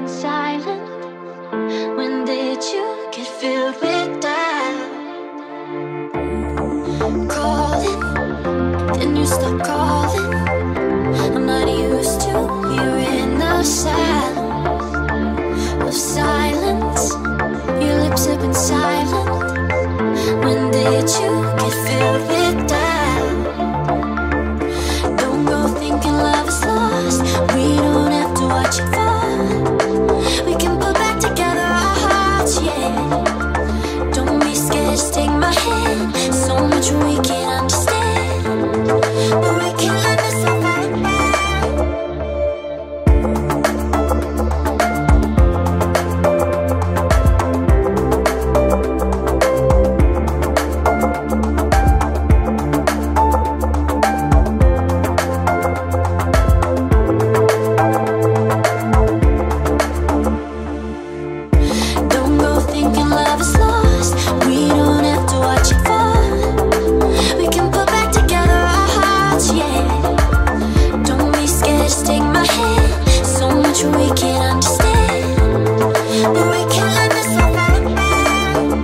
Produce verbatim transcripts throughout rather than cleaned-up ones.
been silent? When did you get filled with doubt? Calling, then you stop calling. I'm not used to hearing the sound of silence. Your lips have been silent. When did you get filled with doubt? Don't go thinking love is lost. We don't have to watch it fall. We can put back together our hearts, yeah. Don't be scared, just take my hand. So much we can't understand, but we can learn to survive now. Don't go thinking love is lost. We don't have to watch it fall. We can put back together our hearts, yeah. Don't be scared, just take my hand. So much we can't understand, but we can learn to survive now.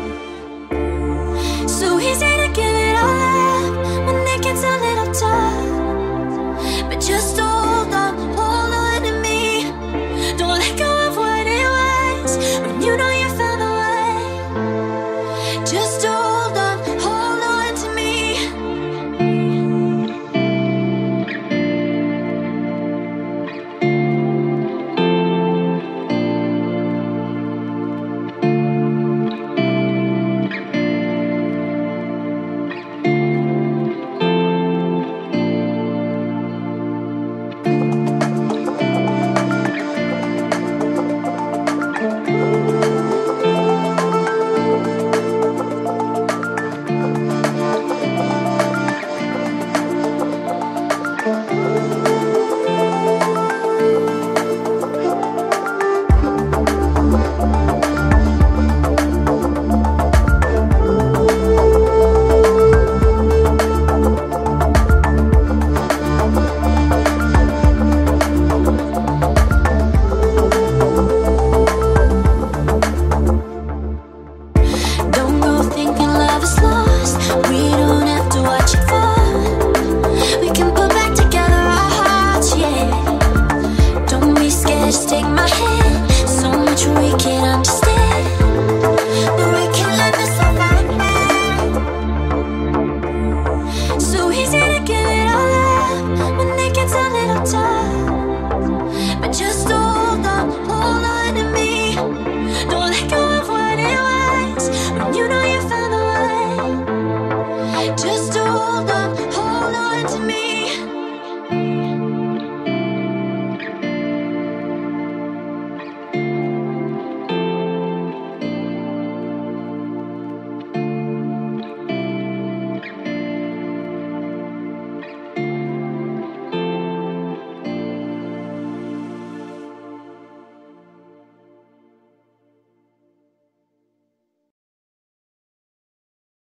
So easy to give it all up when it gets a little tough. But just hold on, hold on to me. Don't let go of what it was when you know you found a way. Just hold on, hold on to me. Don't go thinking love is lost. We don't have to watch it fall. We can put back together our hearts, yeah. Don't be scared, just take my hand. So much we can't understand.